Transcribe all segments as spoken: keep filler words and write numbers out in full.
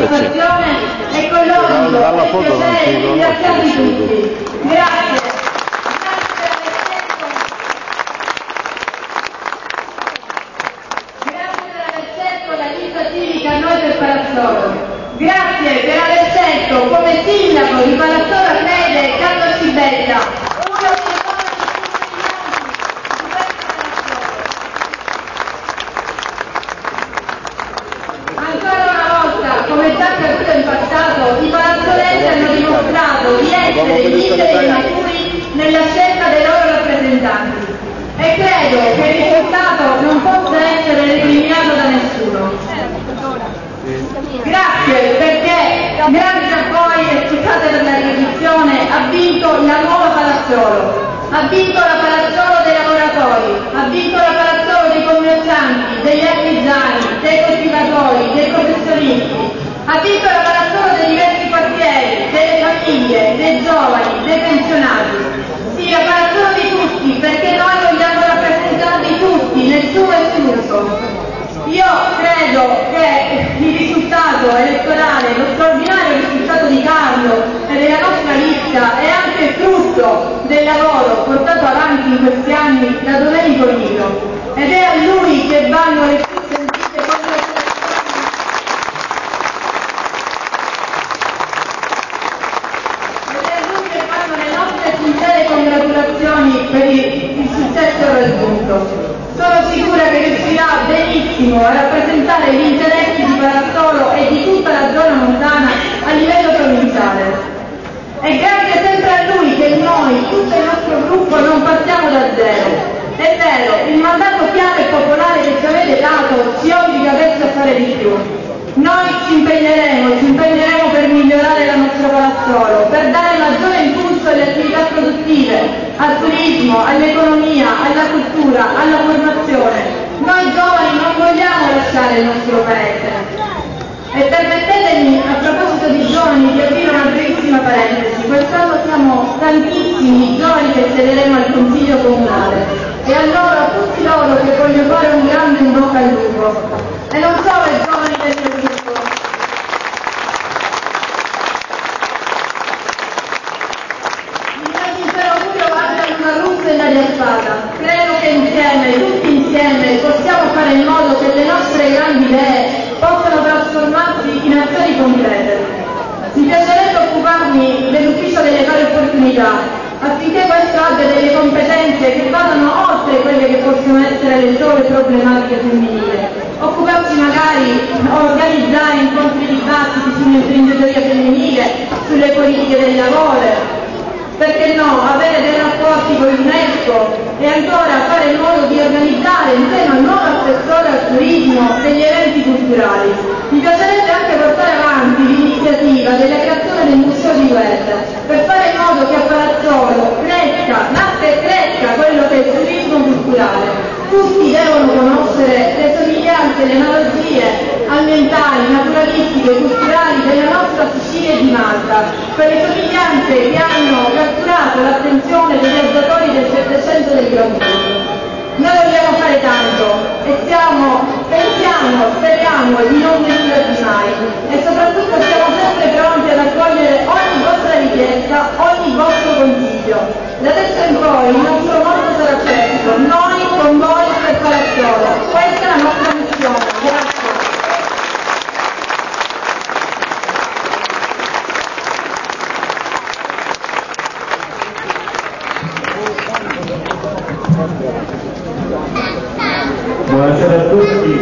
soddisfazione e con l'obbligo e il piacere di ringraziarvi tutti. Grazie. Grazie per aver scelto come sindaco di Palazzolo Acrede Carlo Scibetta, uno dei Ancora una volta, come già accaduto in passato, i palazzolensi hanno dimostrato di essere liberi e maturi nella scelta dei loro rappresentanti e credo che il risultato non possa essere recriminato da nessuno. Grazie perché, grazie a voi e scusate per la ripetizione, ha vinto la nuova Palazzolo, ha vinto la Palazzolo dei lavoratori, ha vinto la Palazzolo dei commercianti, degli artigiani, dei coltivatori, dei professionisti, ha vinto la Palazzolo dei diversi quartieri, delle famiglie, dei giovani, dei pensionati. Sì, la Palazzolo di tutti, perché noi vogliamo rappresentarvi tutti, nessuno escluso. Io credo che il risultato elettorale, lo straordinario risultato di Carlo e della nostra lista è anche frutto del lavoro portato avanti in questi anni da Domenico Niro ed è a lui che vanno le più sentite congratulazioni. Ed è a lui che vanno le nostre sincere congratulazioni per il, il successo raggiunto. Sono sicura che riuscirà benissimo a rappresentare gli interessi di Palazzolo e di tutta la zona montana a livello provinciale. E grazie sempre a lui che noi, tutto il nostro gruppo, non partiamo da zero. È vero, il mandato chiaro e popolare che ci avete dato ci obbliga adesso a fare di più. Noi ci impegneremo, ci impegneremo per migliorare la nostra Palazzolo, per dare maggiore impulso alle attività produttive, al turismo, all'economia, alla cultura, alla formazione. Noi giovani non vogliamo lasciare il nostro paese. E permettetemi, a proposito di giovani, di aprire una brevissima parentesi. Quest'anno siamo tantissimi giovani che siederemo al Consiglio Comunale e allora a tutti loro che voglio fare un grande in bocca al lupo. E non solo i giovani del mio gruppo. Di Alfata. Credo che insieme, tutti insieme, possiamo fare in modo che le nostre grandi idee possano trasformarsi in azioni concrete. Mi piacerebbe occuparmi dell'ufficio delle pari opportunità, affinché questo abbia delle competenze che vadano oltre quelle che possono essere le sole problematiche femminili. Occuparsi magari, organizzare incontri di dibattiti sull'imprenditoria femminile, sulle politiche del lavoro, perché no, avere dei rapporti con l'UNESCO e ancora fare in modo di organizzare insieme al nuovo assessore al turismo degli eventi culturali. Mi piacerebbe anche portare avanti l'iniziativa della creazione del museo di Huerta, per fare in modo che a Palazzolo cresca, nasca e cresca quello che è il turismo culturale. Tutti devono conoscere le somiglianze, le analogie ambientali, naturalistiche, culturali della nostra Sicilia e di Malta, quelle somiglianze che hanno catturato l'attenzione dei viaggiatori del Settecento del Gran Tour. Noi vogliamo fare tanto e siamo, pensiamo, speriamo di non deluderci mai e soprattutto siamo sempre pronti ad accogliere ogni vostra richiesta, ogni vostro consiglio. Da adesso in poi il nostro mondo sarà questo, noi con voi per Palazzolo. Questa è la nostra missione. Grazie. Buonasera a tutti.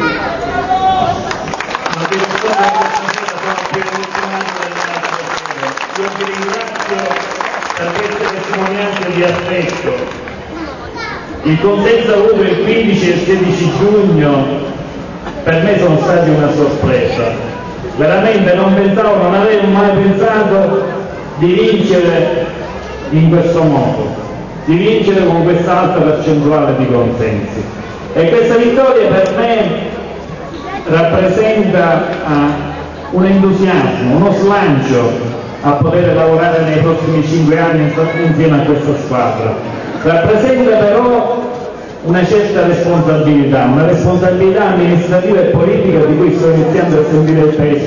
Io vi ringrazio per queste testimonianze di affetto. Il consenso avuto il quindici e il sedici giugno per me sono stati una sorpresa. Veramente non pensavo, non avevo mai pensato di vincere in questo modo, di vincere con questa alta percentuale di consensi. E questa vittoria per me rappresenta uh, un entusiasmo, uno slancio a poter lavorare nei prossimi cinque anni insieme a questa squadra. Rappresenta però una certa responsabilità, una responsabilità amministrativa e politica di cui sto iniziando a sentire il peso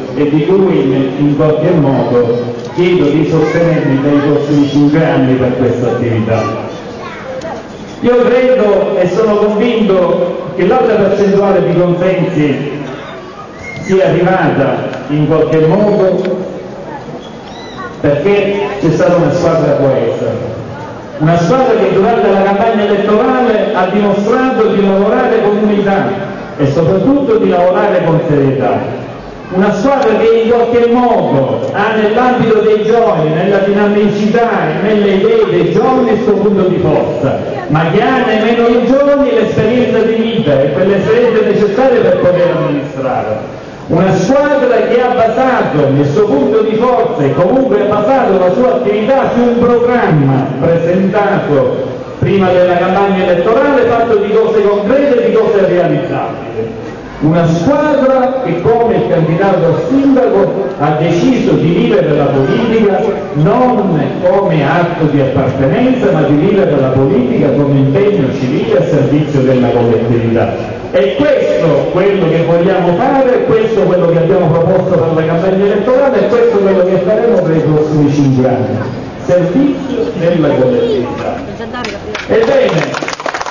e di cui in, in qualche modo chiedo di sostenermi nei prossimi cinque anni per questa attività. Io credo e sono convinto che l'alta percentuale di consensi sia arrivata in qualche modo perché c'è stata una squadra coesa, una squadra che durante la campagna elettorale ha dimostrato di lavorare con unità e soprattutto di lavorare con serietà. Una squadra che in qualche modo ha nell'ambito dei giovani, nella dinamicità e nelle idee dei giovani il suo punto di forza, ma che ha nemmeno i giovani l'esperienza di vita e quelle esperienze necessarie per poter amministrare. Una squadra che ha basato il suo punto di forza e comunque ha basato la sua attività su un programma presentato prima della campagna elettorale fatto di cose concrete e di cose realizzabili. Una squadra che, come il candidato a sindaco, ha deciso di vivere la politica non come atto di appartenenza, ma di vivere la politica come impegno civile a servizio della collettività. E questo quello che vogliamo fare, questo quello che abbiamo proposto per la campagna elettorale e questo quello che faremo per i prossimi cinque anni. Servizio della collettività. Ebbene,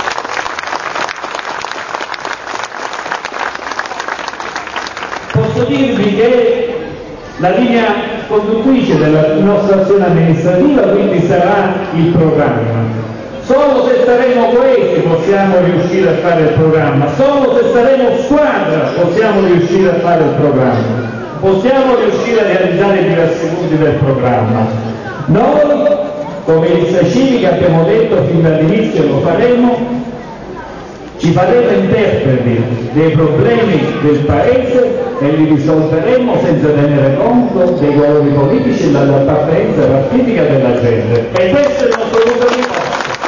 posso dirvi che la linea conduttrice della nostra azione amministrativa quindi sarà il programma. Solo se saremo coesi possiamo riuscire a fare il programma, solo se saremo squadra possiamo riuscire a fare il programma, possiamo riuscire a realizzare diversi punti del programma. Noi, come lista civica, abbiamo detto fin dall'inizio, lo faremo, ci faremo interpreti dei problemi del Paese e li risolveremo senza tenere conto dei valori politici e dell'appartenenza partitica della gente. E questo è il nostro punto di forza.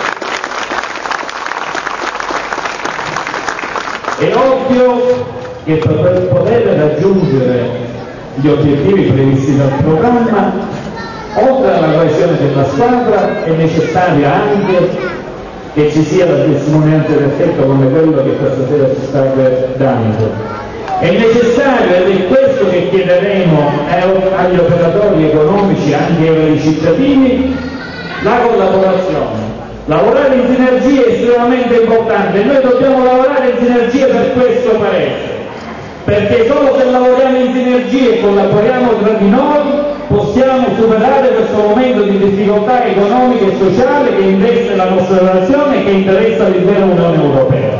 È ovvio che per poter raggiungere gli obiettivi previsti dal programma, oltre alla coesione della squadra, è necessaria anche che ci sia la testimonianza d'effetto come quello che questa sera ci state dando. È necessario, ed è questo che chiederemo agli operatori economici, anche ai cittadini, la collaborazione. Lavorare in sinergia è estremamente importante, noi dobbiamo lavorare in sinergia per questo Paese, perché solo se lavoriamo in sinergia e collaboriamo tra di noi possiamo superare questo momento di difficoltà economica e sociale che investe la nostra nazione e che interessa l'intera Unione Europea.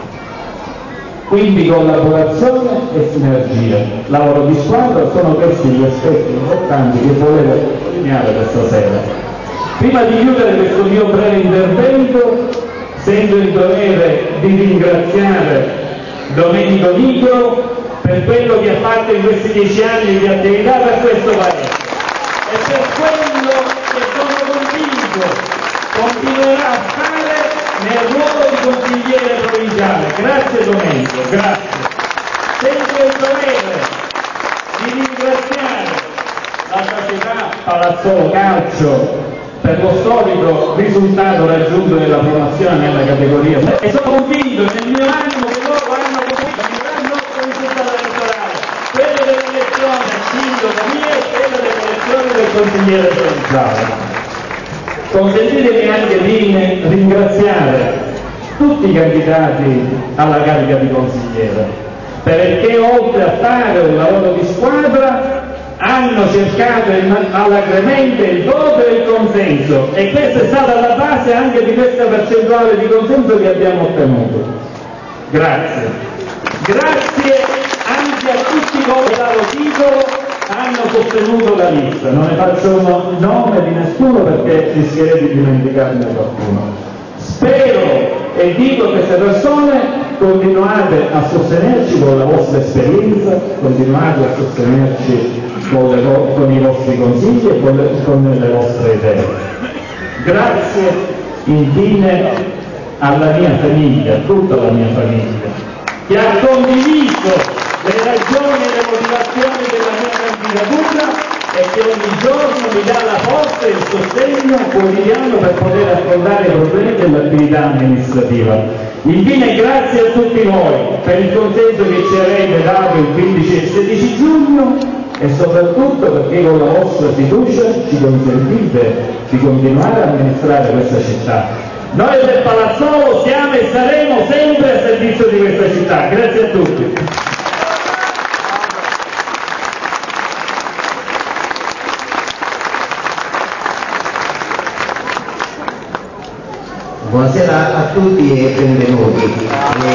Quindi collaborazione e sinergia, lavoro di squadra, sono questi gli aspetti importanti che volevo sottolineare questa sera. Prima di chiudere questo mio breve intervento, sento il dovere di ringraziare Domenico Nicolo per quello che ha fatto in questi dieci anni di attività per questo Paese e per quello che sono convinto continuerà a fare nel ruolo di consigliere provinciale. Grazie Domenico, grazie. Sento il dovere di ringraziare la società Palazzolo Calcio per lo storico risultato raggiunto nella promozione nella categoria e sono convinto nel mio animo che loro hanno convinto il nostro risultato elettorale, quello dell'elezione del sindaco mio e quello dell'elezione del consigliere provinciale. Consentitemi anche di ringraziare tutti i candidati alla carica di consigliere, perché oltre a fare un lavoro di squadra hanno cercato alacremente il voto e il consenso e questa è stata la base anche di questa percentuale di consenso che abbiamo ottenuto. Grazie. Grazie anche a tutti coloro che dallo titolo hanno sostenuto la lista. Non ne faccio il nome di nessuno perché rischierei di dimenticarne qualcuno. Spero e dico a queste persone: continuate a sostenerci con la vostra esperienza, continuate a sostenerci con, le, con i vostri consigli e con le, con le vostre idee. Grazie infine alla mia famiglia, a tutta la mia famiglia, che ha condiviso le ragioni e le motivazioni della mia candidatura e che ogni giorno mi dà la forza e il sostegno quotidiano per poter affrontare i problemi dell'attività amministrativa. Infine grazie a tutti voi per il consenso che ci avete dato il quindici e sedici giugno e soprattutto perché con la vostra fiducia ci consentite di continuare a amministrare questa città. Noi del Palazzolo siamo e saremo sempre a servizio di questa città. Grazie a tutti. Buonasera a tutti e benvenuti. Eh,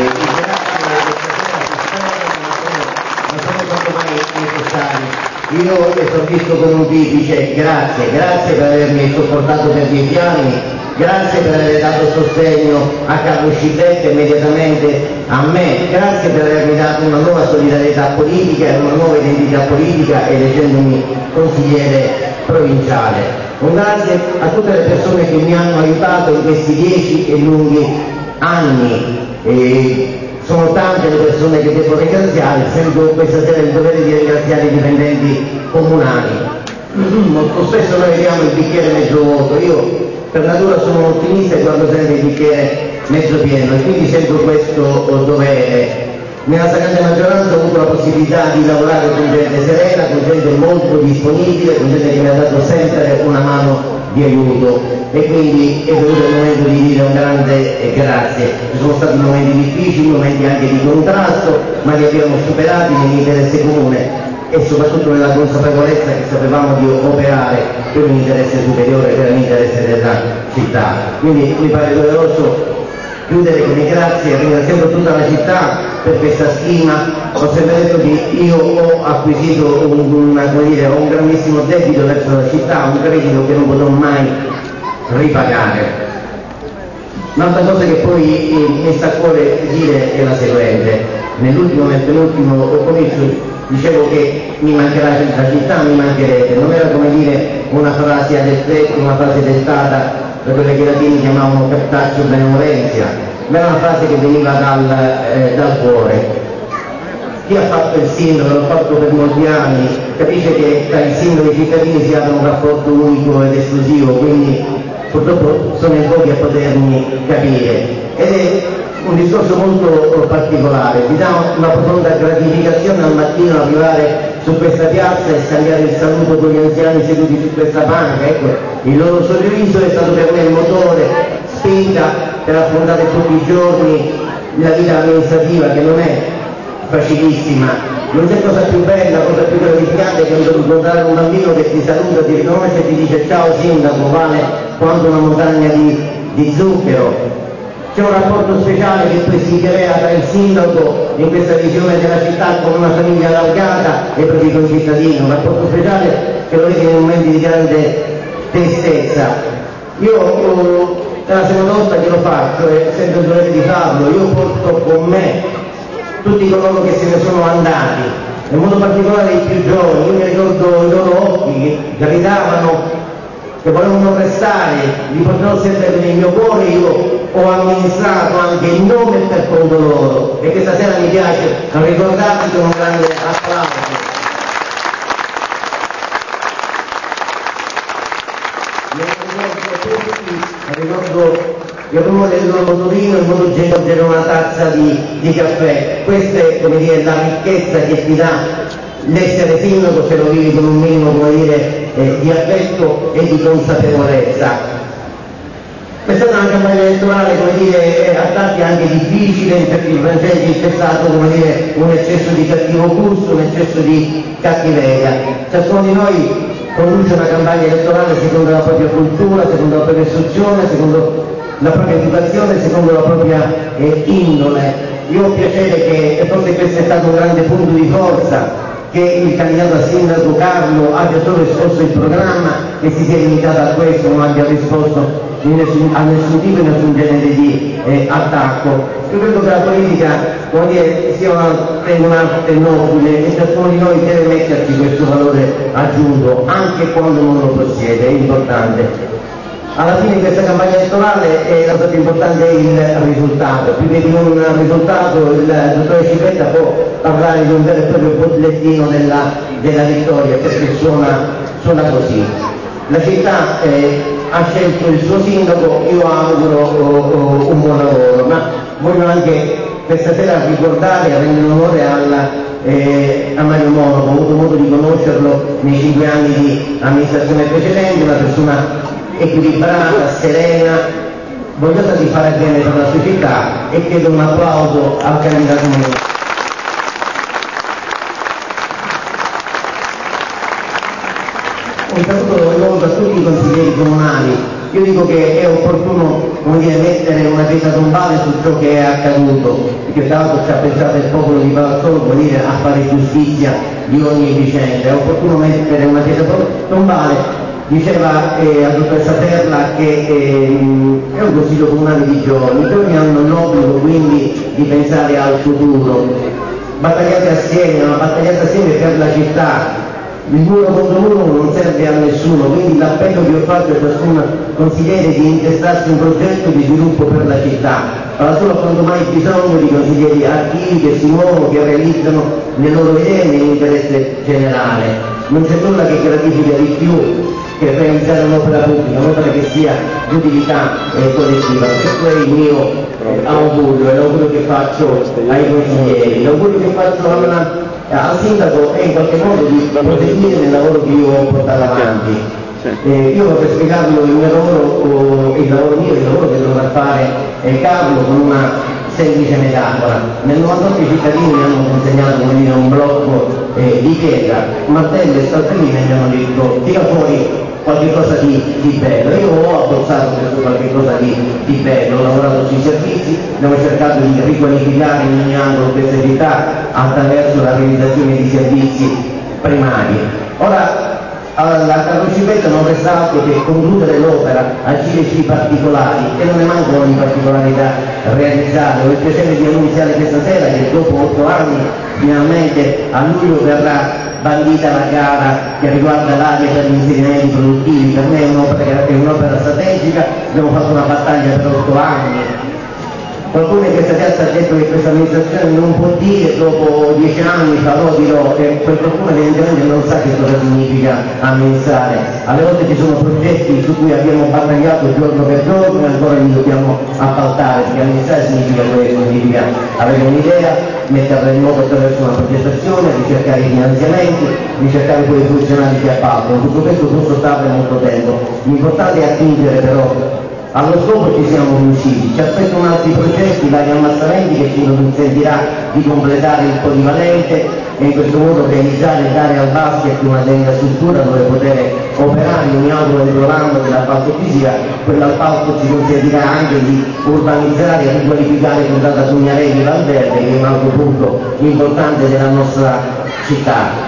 non sono quanto mai necessari. Io esordisco con un tipice grazie, grazie per avermi sopportato per dieci anni, grazie per aver dato sostegno a Carlo Scibetta immediatamente a me, grazie per avermi dato una nuova solidarietà politica e una nuova identità politica eleggendomi consigliere provinciale. Un grazie a tutte le persone che mi hanno aiutato in questi dieci e lunghi anni. E sono tante le persone che devo ringraziare, sento questa sera il dovere di ringraziare i dipendenti comunali. Molto spesso noi vediamo il bicchiere mezzo vuoto, io per natura sono ottimista e guardo sempre il bicchiere mezzo pieno e quindi sento questo dovere. Nella stragrande maggioranza ho avuto la possibilità di lavorare con gente serena, con gente molto disponibile, con gente che mi ha dato sempre una mano di aiuto e quindi è venuto il momento di dire un grande grazie. Ci sono stati momenti difficili, momenti anche di contrasto, ma li abbiamo superati nell'interesse comune e soprattutto nella consapevolezza che sapevamo di operare per un interesse superiore, per l'interesse della città. Quindi mi pare doveroso chiudere con i grazie, ringraziando tutta la città per questa stima. Ho sempre detto che io ho acquisito un, una, come dire, un grandissimo debito verso la città, un credito che non potrò mai ripagare. Un'altra cosa che poi eh, mi sta a cuore dire è la seguente: nell'ultimo e penultimo comizio dicevo che mi mancherà la città, mi mancherete, non era come dire una frase ad effetto, una frase dettata da quelle che i latini chiamavano captatio benevolentia, ma era una frase che veniva dal, eh, dal cuore. Chi ha fatto il sindaco, l'ho fatto per molti anni, capisce che tra il sindaco e i cittadini si apre un rapporto unico ed esclusivo, quindi purtroppo sono in pochi a potermi capire. Ed è un discorso molto particolare, mi dà una profonda gratificazione al mattino arrivare su questa piazza e scambiare il saluto con gli anziani seduti su questa panca. Ecco, il loro sorriso è stato per me il motore, spinta per affrontare tutti i giorni la vita amministrativa, che non è facilissima. Non c'è cosa più bella, cosa più gratificante che incontrare un bambino che ti saluta, ti riconosce e ti dice ciao sindaco, vale quanto una montagna di, di zucchero. C'è un rapporto speciale che poi si crea tra il sindaco in questa visione della città come una famiglia allargata e i propri concittadini, un rapporto speciale che lo vede in momenti di grande tristezza. Io oh, è la seconda volta che lo faccio e sento il dovere di farlo, io porto con me tutti coloro che se ne sono andati, in modo particolare i più giovani. Io mi ricordo i loro occhi che gridavano che volevano restare, li porterò sempre nel mio cuore. Io ho amministrato anche il nome per conto loro e questa sera mi piace ricordarli con un grande applauso. Ricordo il rumore del loro motorino, il modo di porgere una tazza di, di caffè. Questa è, come dire, la ricchezza che ti dà l'essere sindaco se lo vivi con un minimo, come dire, eh, di affetto e di consapevolezza. È stata una campagna elettorale, come dire, a tratti anche difficile, perché i francesi c'è stato, come dire, un eccesso di cattivo gusto, un eccesso di cattiveria. Ciascuno di noi conduce una campagna elettorale secondo la propria cultura, secondo la propria istruzione, secondo la propria educazione, secondo la propria eh, indole. Io ho piacere che, e forse questo è stato un grande punto di forza, che il candidato a sindaco Carlo abbia solo esposto il programma e si sia limitato a questo, non abbia risposto nessun, a nessun tipo e nessun genere di eh, attacco. Io credo che la politica, come dire, sia un'arte nobile e ciascuno di noi deve metterci questo valore aggiunto, anche quando non lo possiede, è importante. Alla fine di questa campagna elettorale eh, la cosa più importante è il risultato, più che di un risultato il dottore Scibetta può parlare di un vero e proprio bollettino della, della vittoria, perché suona, suona così. La città eh, ha scelto il suo sindaco, io auguro oh, oh, un buon lavoro, ma voglio anche questa sera ricordare e rendere onore alla eh, a Mario Moro, ho avuto modo di conoscerlo nei cinque anni di amministrazione precedente, una persona equilibrata, serena, vogliosa di fare bene per la società, e chiedo un applauso al candidato Moro. Un saluto rivolto a tutti i consiglieri comunali. Io dico che è opportuno, come dire, mettere una pietra tombale su ciò che è accaduto, perché tra l'altro ci ha pensato il popolo di Palazzolo, vuol dire, a fare giustizia di ogni vicenda. È opportuno mettere una pietra tombale. Diceva eh, la dottoressa Perla che eh, è un consiglio comunale di giorni, i giorni hanno l'obbligo quindi di pensare al futuro. Battagliate assieme, ma battagliate assieme per la città. Il muro contro muro non serve a nessuno, quindi l'appello che ho fatto a ciascun consigliere di intestarsi un progetto di sviluppo per la città. Allora solo quando mai bisogno di consiglieri attivi che si muovono, che realizzano le loro idee nell'interesse generale. Non c'è nulla che gratifica di più che realizzare un'opera pubblica, un'opera che sia di utilità eh, collettiva. Questo è il mio eh, augurio, è l'augurio che faccio ai consiglieri. L'augurio che faccio alla al sindaco è in qualche modo di proseguire nel lavoro che io ho portato avanti. Eh, io vorrei spiegarlo il mio lavoro, il lavoro mio, il lavoro che dovrà fare eh, Carlo, con una semplice metafora. Nel novantotto i cittadini mi hanno consegnato, come dire, un blocco eh, di pietra, un martello e saltellina, e mi hanno detto tira fuori qualche cosa di, di bello. Io ho abbozzato questo qualche cosa di, di bello, ho lavorato sui servizi, abbiamo cercato di riqualificare in ogni angolo questa città attraverso la realizzazione di servizi primari. Ora alla Carrocipetta non resta altro che concludere l'opera, agire sui particolari, e non ne mancano di particolari da realizzare. Ho il piacere di annunziare questa sera che dopo otto anni finalmente a luglio verrà bandita la gara che riguarda l'area per gli inserimenti produttivi. Per me è un'opera, è un'opera strategica, abbiamo fatto una battaglia per otto anni. Qualcuno in questa piazza ha detto che questa amministrazione non può dire dopo dieci anni farò, dirò, e quel qualcuno evidentemente non sa che cosa significa amministrare. Alle volte ci sono progetti su cui abbiamo battagliato giorno per giorno e ancora li dobbiamo appaltare, perché amministrare significa questo, significa avere un'idea, metterla in moto attraverso una progettazione, ricercare i finanziamenti, ricercare poi i funzionari che appaltano. Tutto questo posso starne molto tempo. L'importante è attingere però. Allo scopo ci siamo riusciti, ci aspettano altri progetti, vari ammazzamenti che ci consentirà di completare il polivalente e in questo modo realizzare e dare al basket una degna struttura dove poter operare. Io mi auguro entro l'anno dell'appalto fisica, quell'appalto ci consentirà anche di urbanizzare e riqualificare il contratto a Pugnarelli Valverde, che è un altro punto importante della nostra città.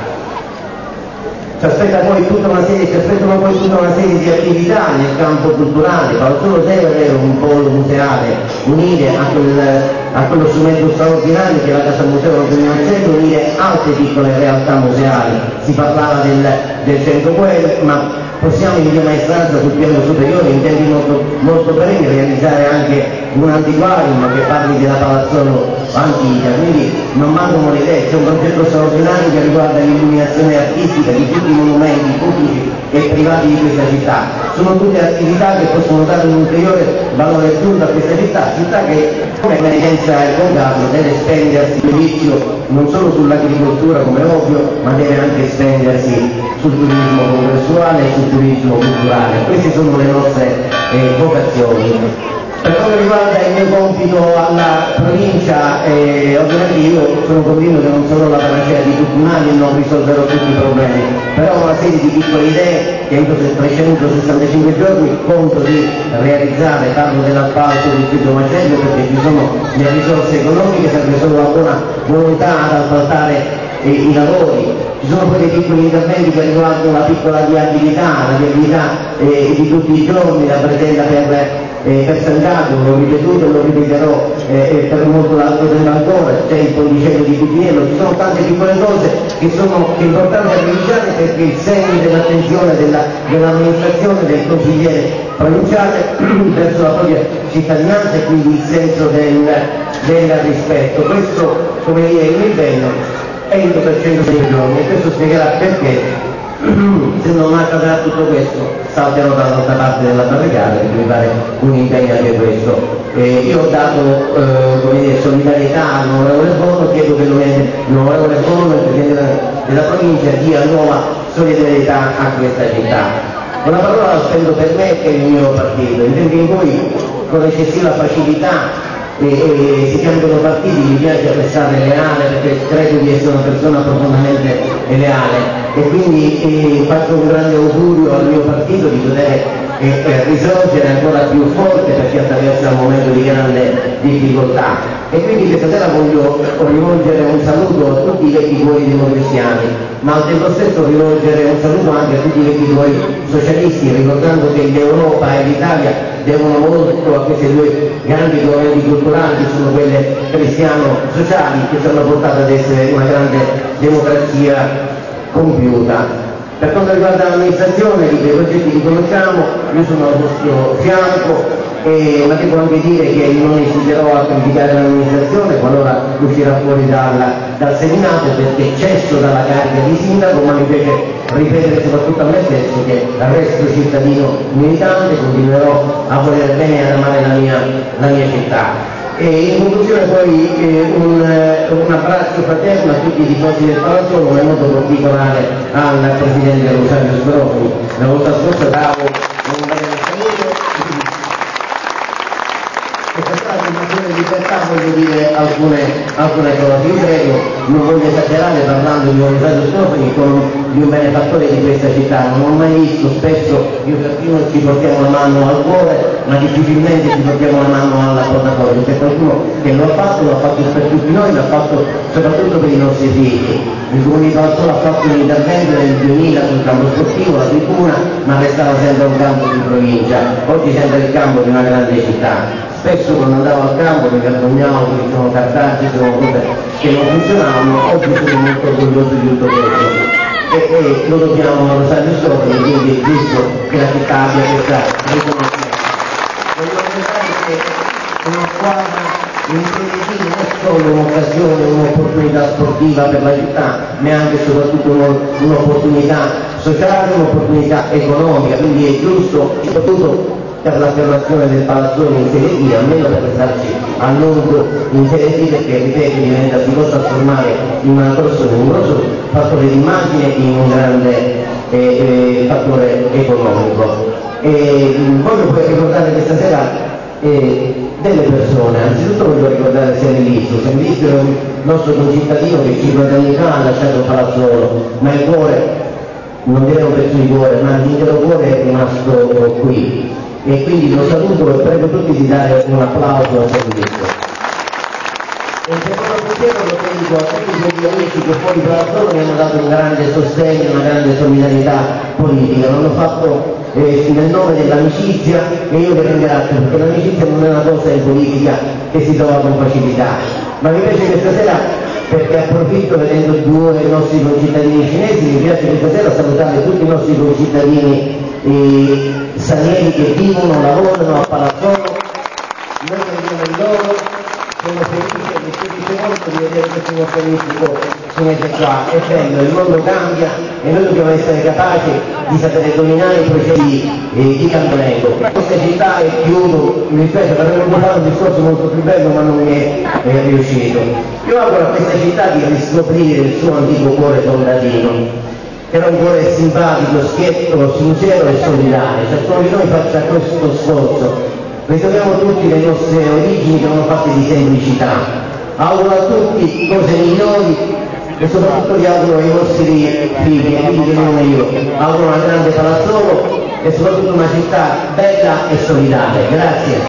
Ci aspetta poi tutta una serie, ci aspettano poi tutta una serie di attività nel campo culturale. Palazzolo deve avere un polo museale, unire a, quel, a quello strumento straordinario che la Casa Museo non prima centro, unire altre piccole realtà museali. Si parlava del, del centro web, ma possiamo in via Maestranza sul piano superiore, in tempi molto, molto brevi, realizzare anche un antiquarium che parli della Palazzolo antica, quindi non mancano le idee. C'è un progetto straordinario che riguarda l'illuminazione artistica di tutti i monumenti pubblici e privati di questa città. Sono tutte attività che possono dare un ulteriore valore aggiunto a questa città, città che, come evidenza il Concarlo, deve spendersi giudizio non solo sull'agricoltura come ovvio, ma deve anche spendersi sul turismo congressuale e sul turismo culturale. Queste sono le nostre eh, vocazioni. Per quanto riguarda il mio compito alla provincia, eh, ovviamente io sono convinto che non sarò la panacea di tutti i mali e non risolverò tutti i problemi, però ho una serie di piccole idee che entro trecentosessantacinque giorni conto di realizzare. Parlo dell'appalto del Sito Macello perché ci sono le risorse economiche, serve solo la buona volontà ad appaltare eh, i lavori. Ci sono poi dei piccoli interventi che riguardano la piccola viabilità, la viabilità eh, di tutti i giorni, la presenta per Eh, per San Giacomo, l'ho ripetuto e lo ripeterò eh, per molto altro tempo ancora, c'è il ponticello di Cutiello, ci sono tante piccole cose che sono importanti a realizzare perché il segno dell'attenzione della, dell'amministrazione, del consigliere provinciale verso la propria cittadinanza e quindi il senso del, del rispetto. Questo, come dire, è il mio impegno è il per cento dei giorni e questo spiegherà perché se non accadrà tutto questo salterò dall'altra parte della barricata, perché mi pare un impegno anche questo. Eh, io ho dato eh, come dire, solidarietà all'onorevole Bono, chiedo che l'onorevole Bono della provincia dia nuova solidarietà a questa città. Una parola la spendo per me e il mio partito, in tempi in cui con eccessiva facilità e, e si cambiano partiti, mi piace restare leale perché credo di essere una persona profondamente leale e quindi eh, faccio un grande augurio al mio partito di poter eh, eh, risorgere ancora più forte perché attraversa un momento di grande difficoltà. E quindi questa sera voglio rivolgere un saluto a tutti i vecchi cuori democristiani, ma al tempo stesso rivolgere un saluto anche a tutti i vecchi cuori socialisti, ricordando che l'Europa e l'Italia devono molto a queste due grandi correnti culturali che sono quelle cristiano-sociali che ci hanno portato ad essere una grande democrazia compiuta. Per quanto riguarda l'amministrazione, i progetti li conosciamo, io sono al vostro fianco, e, ma devo anche dire che non esiterò a criticare l'amministrazione qualora uscirà fuori dal, dal seminato, perché cesso dalla carica di sindaco, ma mi piace ripetere soprattutto a me stesso che resto cittadino militante, continuerò a voler bene e ad amare la mia, la mia città. E in conclusione poi eh, un, un abbraccio fraterno a tutti i tifosi del Palazzolo, ma in modo particolare al Presidente Rosario Sbrocchi. La volta scorsa davo un bel saluto. E per fare una maggiore libertà voglio dire alcune, alcune cose. Io credo, non voglio esagerare parlando di Rosario Sbrocchi come di un benefattore di questa città, non ho mai visto, spesso io persino ci portiamo la mano al cuore, ma difficilmente ci portiamo la mano alla portafoglio. C'è qualcuno che lo ha fatto, lo ha fatto per tutti noi, l'ha fatto soprattutto per i nostri figli. Il Comune di Palazzolo ha fatto un intervento nel duemila sul campo sportivo, la tribuna, ma restava sempre un campo di provincia, oggi sembra il campo di una grande città. Spesso quando andavo al campo mi vergognavo perché sono cartacei, sono cose che non funzionavano, oggi sono molto orgoglioso di tutto questo. E, e lo dobbiamo a Rosario Sbrocchi, quindi è giusto che la città abbia questa riconoscenza. Voglio ricordare che una squadra in Serie D non è solo un'occasione, un'opportunità sportiva per la città, ma è anche e soprattutto un'opportunità sociale, un'opportunità economica, quindi è giusto, soprattutto per l'affermazione del Palazzolo in Serie D, almeno per restarci a lungo in Serie D, perché ripeto diventa, si può trasformare in una grosso, in un grosso fattore di immagine, in un grande eh, eh, fattore economico. E voglio poi ricordare questa sera eh, delle persone, anzitutto voglio ricordare Semilizio. Semilizio è un nostro concittadino che cinquanta anni fa ha lasciato Palazzolo, ma il cuore, non direi un pezzo di cuore, ma l'intero cuore è rimasto qui. E quindi lo saluto e prego tutti di dare un applauso a Semilizio. E il secondo pensiero lo dedico a tutti quegli amici che fuori Palazzolo mi hanno dato un grande sostegno, una grande solidarietà politica, l'hanno fatto eh, nel nome dell'amicizia e io vi ringrazio, perché l'amicizia non è una cosa in politica che si trova con facilità. Ma mi piace questa sera, perché approfitto vedendo due nostri concittadini cinesi, mi piace questa sera salutare tutti i nostri concittadini eh, stranieri che vivono, lavorano a Palazzolo, noi crediamo in loro, sono felice e mi felice molto di vedere questi nostri amici cinesi qua. È bello, il mondo cambia e noi dobbiamo essere capaci di sapere dominare i processi eh, di cambiamento. Questa città è chiuso, mi dispiace, avremmo voluto fare un discorso molto più bello ma non mi è eh, riuscito. Io auguro a questa città di riscoprire il suo antico cuore contadino, che era un cuore simpatico, schietto, sincero e solidale. Ciascuno di noi faccia questo sforzo. Ritorniamo tutti le nostre origini che sono fatte di semplicità. Auguro a tutti cose migliori e soprattutto gli auguro ai nostri figli, ai figli che non ho io. Auguro una grande Palazzolo e soprattutto una città bella e solidale. Grazie.